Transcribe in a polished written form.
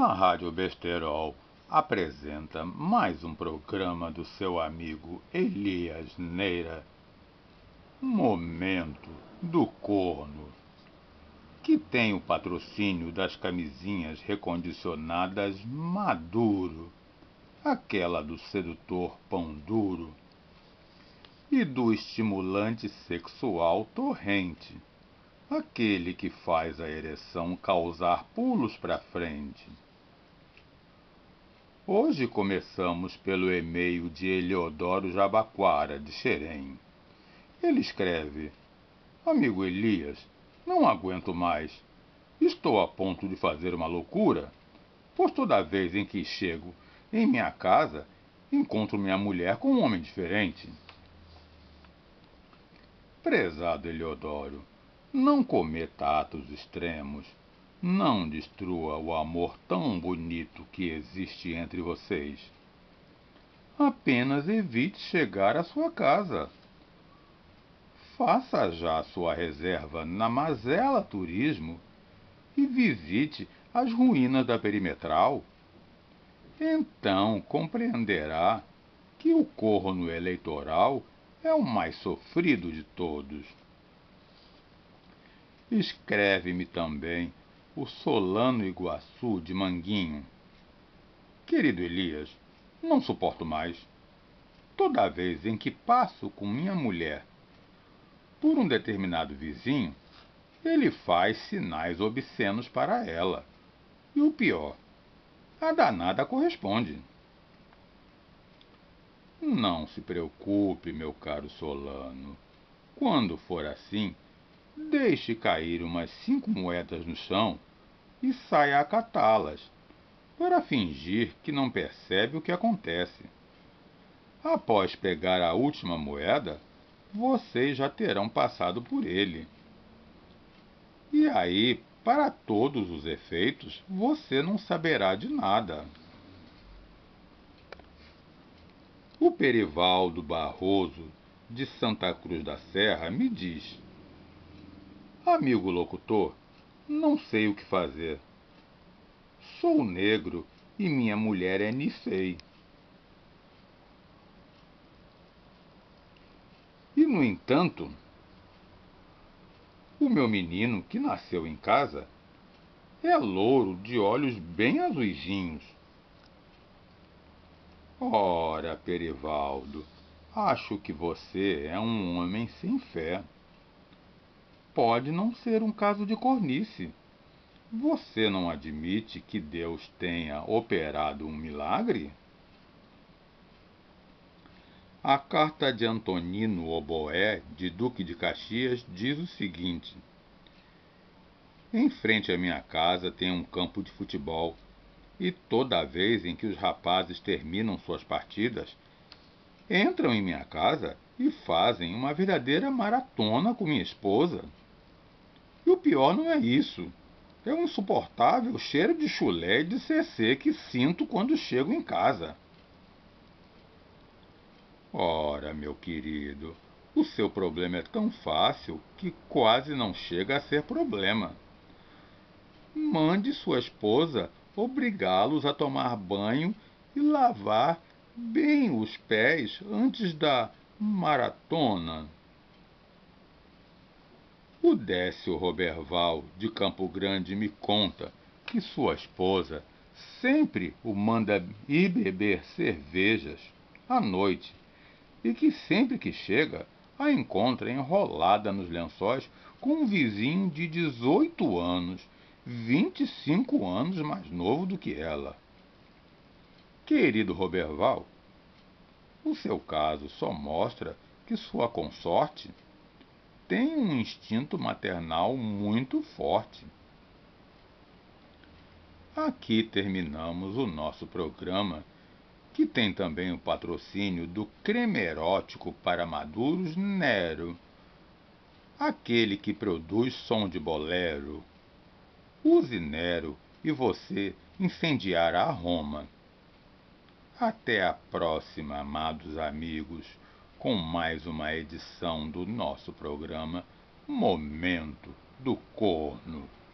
A Rádio Besterol apresenta mais um programa do seu amigo Elias Neira, Momento do Corno, que tem o patrocínio das camisinhas recondicionadas Maduro, aquela do sedutor pão duro, e do estimulante sexual Torrente, aquele que faz a ereção causar pulos para frente. Hoje começamos pelo e-mail de Eliodoro Jabaquara, de Xerém. Ele escreve: Amigo Elias, não aguento mais. Estou a ponto de fazer uma loucura, pois toda vez em que chego em minha casa, encontro minha mulher com um homem diferente. Prezado Eliodoro, não cometa atos extremos. Não destrua o amor tão bonito que existe entre vocês. Apenas evite chegar à sua casa. Faça já sua reserva na Mazela Turismo e visite as ruínas da Perimetral. Então compreenderá que o corno eleitoral é o mais sofrido de todos. Escreve-me também o Solano Iguaçu de Manguinho. Querido Elias, não suporto mais. Toda vez em que passo com minha mulher por um determinado vizinho, ele faz sinais obscenos para ela. E o pior, a danada corresponde. Não se preocupe, meu caro Solano. Quando for assim, deixe cair umas 5 moedas no chão e saia a catá-las, para fingir que não percebe o que acontece. Após pegar a última moeda, vocês já terão passado por ele. E aí, para todos os efeitos, você não saberá de nada. O Perivaldo Barroso, de Santa Cruz da Serra, me diz: Amigo locutor, não sei o que fazer. Sou negro e minha mulher é Nicei. E, no entanto, o meu menino, que nasceu em casa, é louro de olhos bem azuisinhos. Ora, Perivaldo, acho que você é um homem sem fé. Pode não ser um caso de cornice. Você não admite que Deus tenha operado um milagre? A carta de Antonino Oboé, de Duque de Caxias, diz o seguinte: Em frente à minha casa tem um campo de futebol, e toda vez em que os rapazes terminam suas partidas, entram em minha casa e fazem uma verdadeira maratona com minha esposa. E o pior não é isso. É um insuportável cheiro de chulé e de cecê que sinto quando chego em casa. Ora, meu querido, o seu problema é tão fácil que quase não chega a ser problema. Mande sua esposa obrigá-los a tomar banho e lavar bem os pés antes da maratona. O Décio Roberval, de Campo Grande, me conta que sua esposa sempre o manda ir beber cervejas à noite e que sempre que chega a encontra enrolada nos lençóis com um vizinho de 18 anos, 25 anos mais novo do que ela. Querido Roberval, o seu caso só mostra que sua consorte tem um instinto maternal muito forte. Aqui terminamos o nosso programa, que tem também o patrocínio do creme erótico para maduros Nero, aquele que produz som de bolero. Use Nero e você incendiará Roma. Até a próxima, amados amigos, com mais uma edição do nosso programa Momento do Corno.